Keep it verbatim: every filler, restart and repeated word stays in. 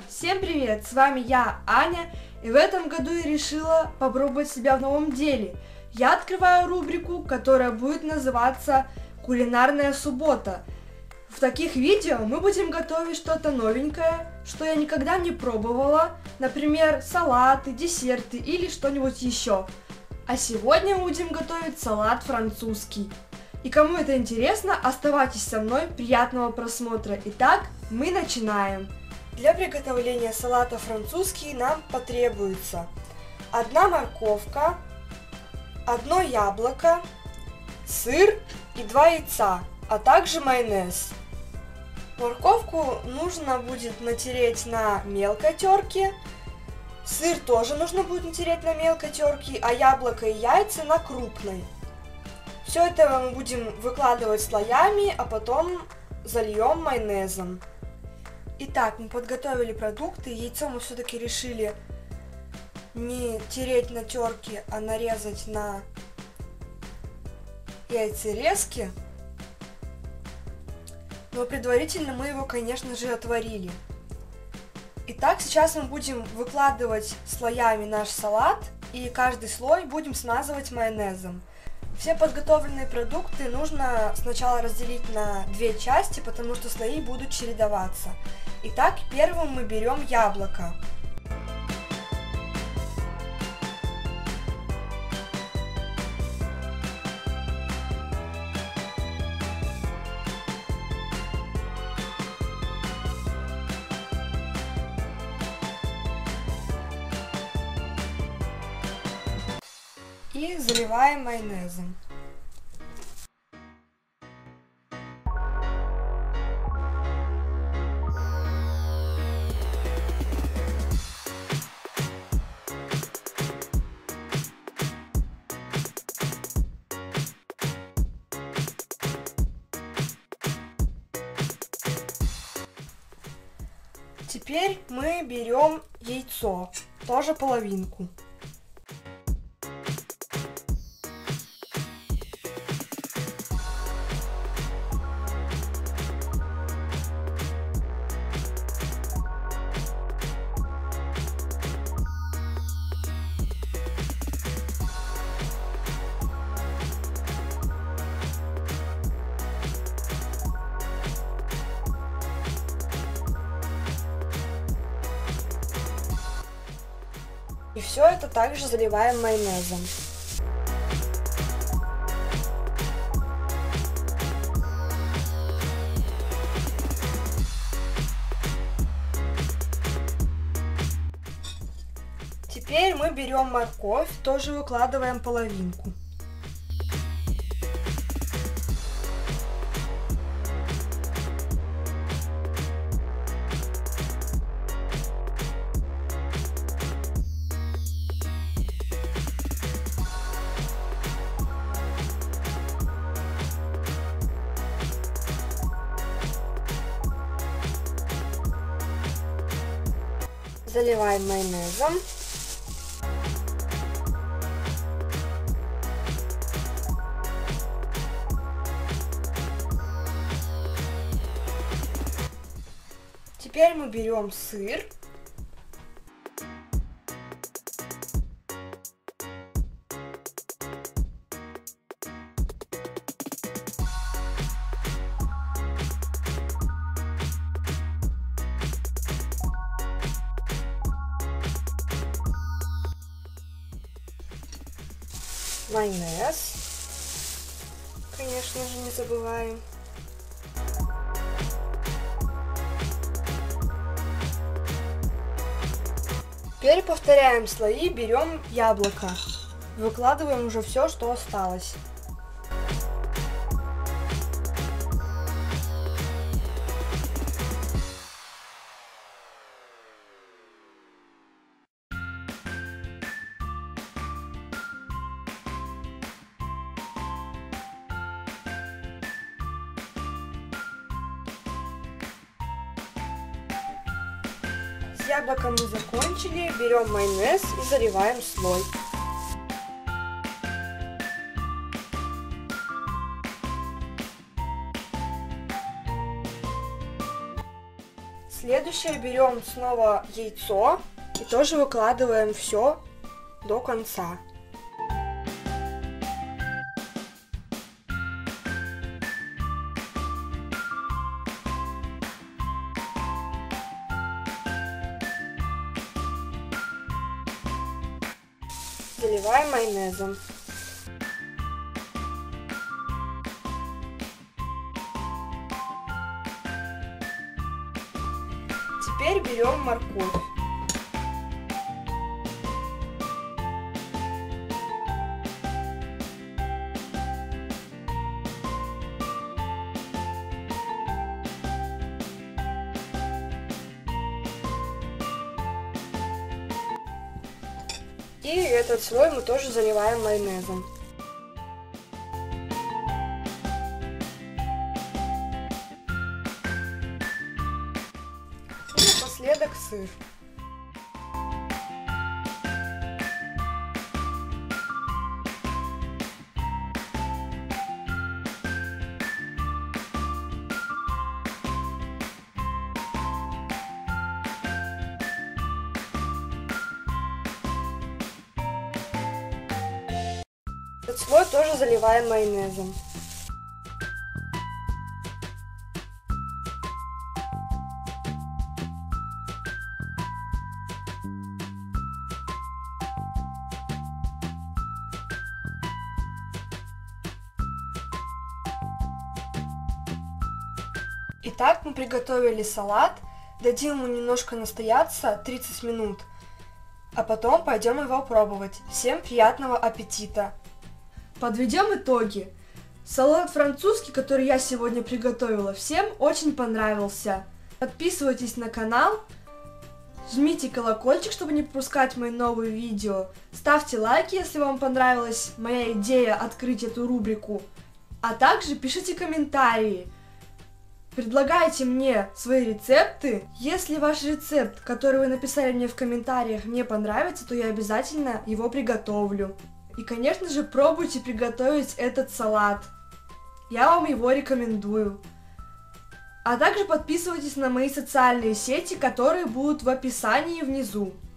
Всем привет! С вами я, Аня, и в этом году я решила попробовать себя в новом деле. Я открываю рубрику, которая будет называться «Кулинарная суббота». В таких видео мы будем готовить что-то новенькое, что я никогда не пробовала, например, салаты, десерты или что-нибудь еще. А сегодня мы будем готовить салат французский. И кому это интересно, оставайтесь со мной, приятного просмотра. Итак, мы начинаем. Для приготовления салата французский нам потребуется одна морковка, одно яблоко, сыр и два яйца, а также майонез. Морковку нужно будет натереть на мелкой терке, сыр тоже нужно будет натереть на мелкой терке, а яблоко и яйца на крупной. Все это мы будем выкладывать слоями, а потом зальем майонезом. Итак, мы подготовили продукты. Яйцо мы все-таки решили не тереть на терке, а нарезать на яйцерезки. Но предварительно мы его, конечно же, отварили. Итак, сейчас мы будем выкладывать слоями наш салат, и каждый слой будем смазывать майонезом. Все подготовленные продукты нужно сначала разделить на две части, потому что слои будут чередоваться. Итак, первым мы берем яблоко. И заливаем майонезом. Теперь мы берем яйцо, тоже половинку. И все это также заливаем майонезом. Теперь мы берем морковь, тоже выкладываем половинку. Заливаем майонезом. Теперь мы берем сыр. Майонез, конечно же, не забываем. Теперь повторяем слои, берем яблоко, выкладываем уже все, что осталось. С яблоком мы закончили, берем майонез и заливаем слой. Следующее берем снова яйцо и тоже выкладываем все до конца. Заливаем майонезом. Теперь берем морковь. И этот слой мы тоже заливаем майонезом. И напоследок сыр. Этот слой тоже заливаем майонезом. Итак, мы приготовили салат. Дадим ему немножко настояться, тридцать минут, а потом пойдем его пробовать. Всем приятного аппетита! Подведем итоги. Салат французский, который я сегодня приготовила, всем очень понравился. Подписывайтесь на канал, жмите колокольчик, чтобы не пропускать мои новые видео. Ставьте лайки, если вам понравилась моя идея открыть эту рубрику. А также пишите комментарии. Предлагайте мне свои рецепты. Если ваш рецепт, который вы написали мне в комментариях, мне понравится, то я обязательно его приготовлю. И, конечно же, пробуйте приготовить этот салат. Я вам его рекомендую. А также подписывайтесь на мои социальные сети, которые будут в описании внизу.